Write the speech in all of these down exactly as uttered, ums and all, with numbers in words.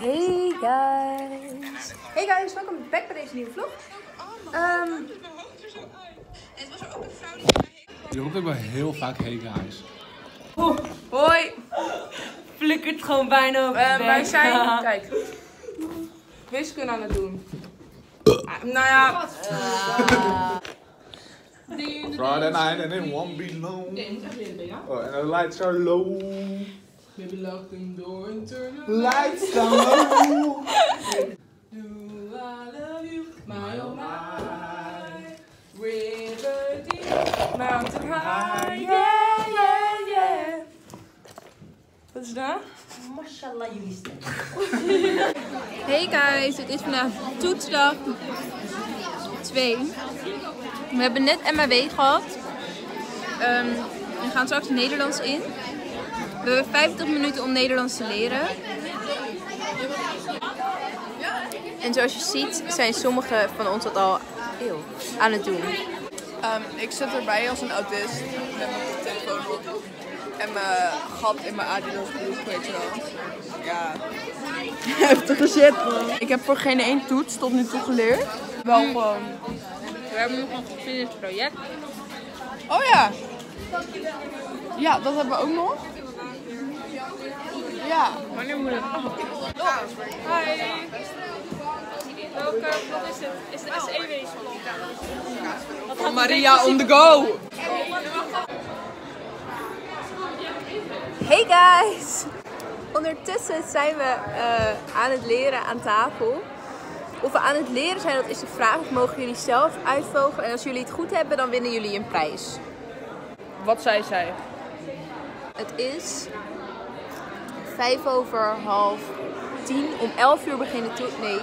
Hey guys! Hey guys, welkom back bij deze nieuwe vlog. Um... Je roept ook wel heel vaak hey guys. Oh, hoi! Flikkert gewoon bijna op. Uh, wij zijn, kijk, wiskunde aan het doen. Ah, nou ja. Uh... Friday night and it won't be long. Oh, and the lights are low. Maybe lock the door and turn the lights down low. Do I love you, my oh my. River deep, mountain high, yeah, yeah, yeah. Wat is dat? Mashallah, jullie stem. Hey guys, het is vandaag toetsdag twee. We hebben net M A W gehad. Um, we gaan straks het Nederlands in. We hebben vijftig minuten om Nederlands te leren. En zoals je ziet zijn sommigen van ons dat al eeuw, aan het doen. Um, ik zit erbij als een autist met mijn telefoon op. En mijn gat in mijn Adidas broek, weet je wel. Ja. Heftige shit, man. Ik heb voor geen één toets tot nu toe geleerd. Wel gewoon. We hebben nog een gefinished project. Oh ja. Ja, dat hebben we ook nog. Ja. Wanneer moet het af? Hi. Welke vlog is het? Is de S E W vlog? Maria on the go. Hey guys! Ondertussen zijn we uh, aan het leren aan tafel. Of we aan het leren zijn, dat is de vraag. Dat mogen jullie zelf uitvogelen. En als jullie het goed hebben, dan winnen jullie een prijs. Wat zei zij? Het is vijf over half tien. Om elf uur beginnen toe. Nee.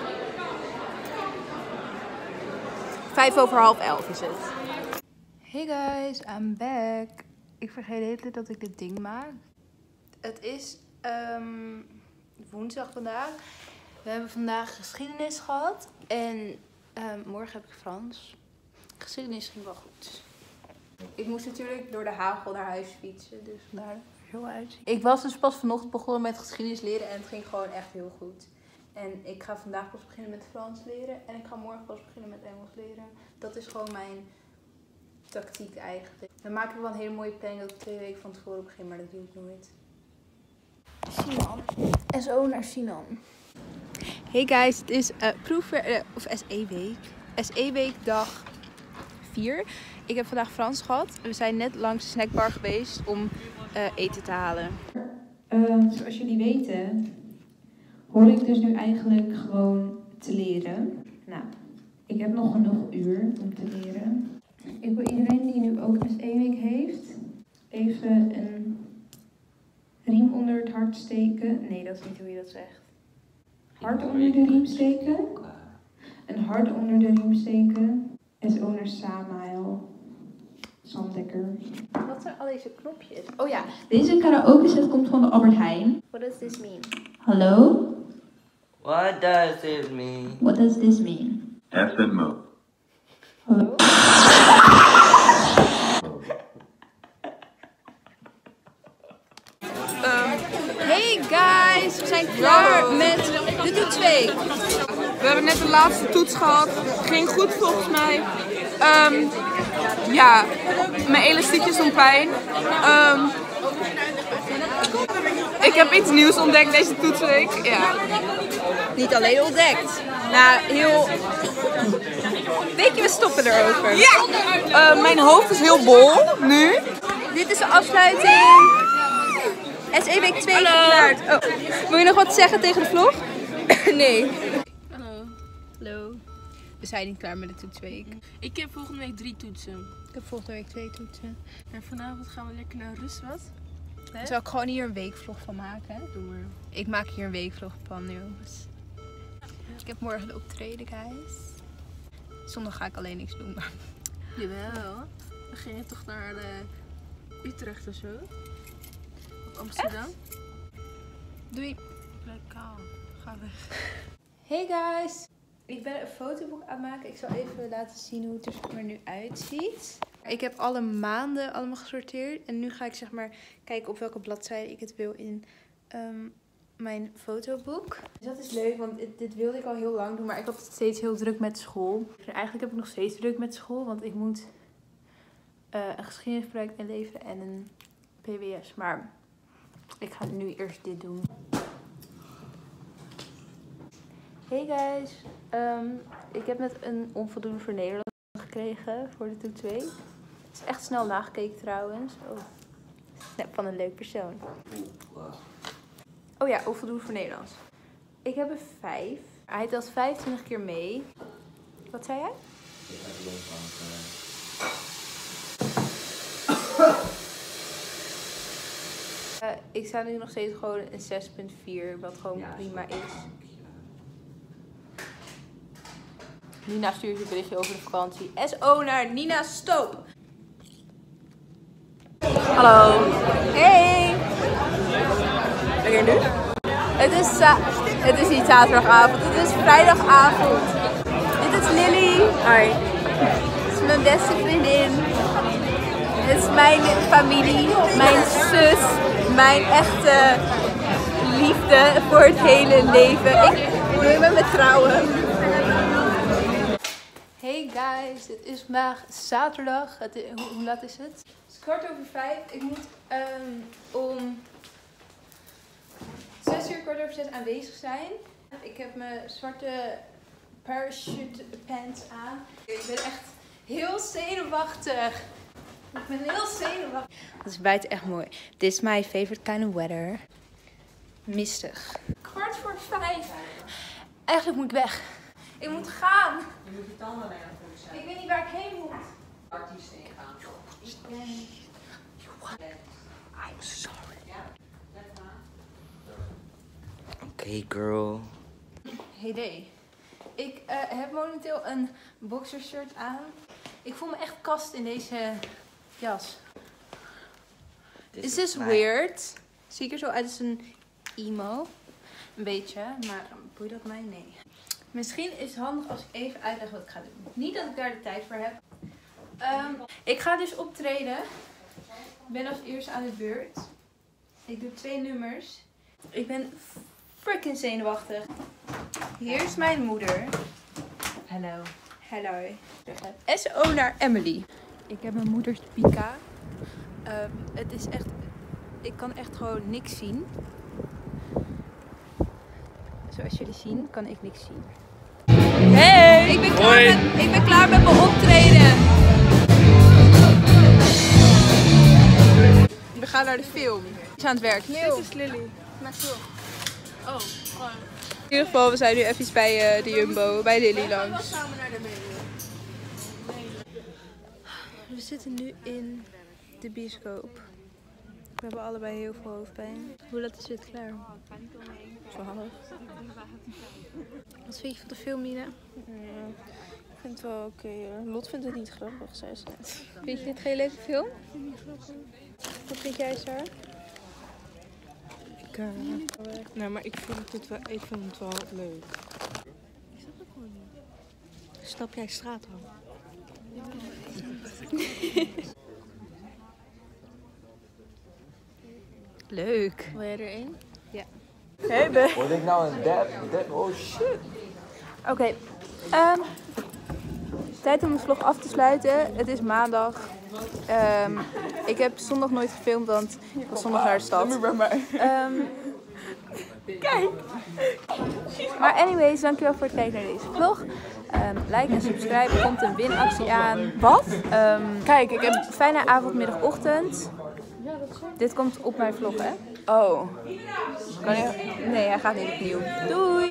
Vijf over half elf is het. Hey guys, I'm back. Ik vergeet de hele tijd dat ik dit ding maak. Het is um, woensdag vandaag. We hebben vandaag geschiedenis gehad. En um, morgen heb ik Frans. Geschiedenis ging wel goed. Ik moest natuurlijk door de hagel naar huis fietsen. Dus vandaar dat het er zo uitziet. Ik was dus pas vanochtend begonnen met geschiedenis leren. En het ging gewoon echt heel goed. En ik ga vandaag pas beginnen met Frans leren. En ik ga morgen pas beginnen met Engels leren. Dat is gewoon mijn tactiek eigenlijk. Dan maak ik wel een hele mooie planning dat ik twee weken van tevoren begin. Maar dat doe ik nooit. Sinan. S O naar Sinan. Hey guys, het is uh, proef uh, of S E-week. S E-week dag vier. Ik heb vandaag Frans gehad. We zijn net langs de snackbar geweest om uh, eten te halen. Uh, zoals jullie weten, hoor ik dus nu eigenlijk gewoon te leren. Nou, ik heb nog genoeg uur om te leren. Ik wil iedereen die nu ook S E-week heeft, even een riem onder het hart steken. Nee, dat is niet hoe je dat zegt. Hart onder de riem steken. Een hart onder de riem steken. S O naar Samael. Zanddekker. Wat zijn al deze knopjes? Oh ja, deze karaoke set komt van de Albert Heijn. What does this mean? Hallo? What does it mean? What does this mean? F and Mo. Hallo? Hey guys, we zijn klaar met de toets twee. We hebben net de laatste toets gehad. Ging goed volgens mij. Um, ja, mijn elastiekjes doen pijn. Um, ik heb iets nieuws ontdekt deze toetsweek. Ja. Niet alleen ontdekt. Nou, heel... Weet je, we stoppen erover. Ja! Uh, mijn hoofd is heel bol nu. Dit is de afsluiting. S E-week twee verklaard. Oh. Wil je nog wat zeggen tegen de vlog? Nee. Hallo. Hallo. We zijn niet klaar met de toetsweek. Ik heb volgende week drie toetsen. Ik heb volgende week twee toetsen. En vanavond gaan we lekker naar Rustwat. Hè? Zal ik gewoon hier een weekvlog van maken? Doe maar. Ik maak hier een weekvlog van, jongens. Ik heb morgen de optreden, guys. Zondag ga ik alleen niks doen. Maar... Jawel. We gingen toch naar uh, Utrecht of zo? Of Amsterdam? Echt? Doei. Lekker. Ga weg. Hey guys. Ik ben een fotoboek aan het maken. Ik zal even laten zien hoe het er nu uitziet. Ik heb alle maanden allemaal gesorteerd. En nu ga ik zeg maar kijken op welke bladzijde ik het wil in um, mijn fotoboek. Dus dat is leuk, want dit, dit wilde ik al heel lang doen. Maar ik had het steeds heel druk met school. En eigenlijk heb ik nog steeds druk met school. Want ik moet uh, een geschiedenisproject inleveren en een P W S. Maar ik ga nu eerst dit doen. Hey guys. Um, ik heb net een onvoldoende voor Nederlands gekregen voor de toets twee. Het is echt snel nagekeken trouwens. Oh. Snap van een leuk persoon. Oh ja, onvoldoende voor Nederlands. Ik heb er vijf. Hij telt vijfentwintig keer mee. Wat zei jij? Uh, ik sta nu nog steeds gewoon een zes komma vier, wat gewoon prima is. Nina stuurt een berichtje over de vakantie. S O naar Nina Stoop. Hallo. Hey. Ben je nu? Het is, het is niet zaterdagavond, het is vrijdagavond. Dit is Lily. Hoi. Dit is mijn beste vriendin. Dit is mijn familie, mijn zus, mijn echte liefde voor het hele leven. Ik wil met me trouwen. Hey guys, het is vandaag zaterdag. Het is, hoe, hoe laat is het? Het is kwart over vijf. Ik moet um, om zes uur kwart over zes aanwezig zijn. Ik heb mijn zwarte parachute pants aan. Ik ben echt heel zenuwachtig. Ik ben heel zenuwachtig. Het is buiten echt mooi. This is my favorite kind of weather. Mistig. Kwart voor vijf. Eigenlijk moet ik weg. Ik moet gaan. Je moet je tanden bij aan voelen. Ik weet niet waar ik heen moet. Artiest heen gaan. Ik ben... I'm sorry. Ja, let maar. Oké, okay, girl. Hey day. Ik uh, heb momenteel een boxershirt aan. Ik voel me echt kast in deze jas. This is this weird? Zie ik er zo uit als een emo? Een beetje, maar boeit dat mij? Nee. Misschien is het handig als ik even uitleg wat ik ga doen. Niet dat ik daar de tijd voor heb. Um, ik ga dus optreden. Ik ben als eerste aan de beurt. Ik doe twee nummers. Ik ben freaking zenuwachtig. Hier is mijn moeder. Hallo. Hallo. S O naar Emily. Ik heb mijn moeders Pika. Um, het is echt... Ik kan echt gewoon niks zien. Zoals jullie zien, kan ik niks zien. Hey! Ik ben klaar, met, ik ben klaar met mijn optreden. We gaan naar de film. We zijn aan het werk. Dit is Lily. Oh, gewoon. In ieder geval, we zijn nu even bij uh, de Jumbo, bij Lily langs. We zitten nu in de bioscoop. We hebben allebei heel veel hoofdpijn. Hoe laat is het klaar? twaalf. Wat vind je van de film, Nina? Ja, ik vind het wel oké. Okay. Lot vindt het niet grappig, zei ze net. Vind je dit geen leuke film? Wat vind jij, Sarah? Ik, uh, nou, maar ik vind het wel, ik vind het wel leuk. Ik snap het gewoon niet. Stap jij straat af? Leuk. Wil jij erin? Ja. Hey, be. Word ik nou een dad? dad? Oh shit. Oké. Okay. Um, tijd om de vlog af te sluiten. Het is maandag. Um, ik heb zondag nooit gefilmd, want ik was zondag naar de stad. Um, Kijk! Maar anyways, dankjewel voor het kijken naar deze vlog. Um, like en subscribe. Er komt een winactie aan. Wat? Um, kijk, ik heb fijne avond, middag, ochtend. Dit komt op mijn vlog, hè? Oh. Kan je... Nee, hij gaat niet opnieuw. Doei!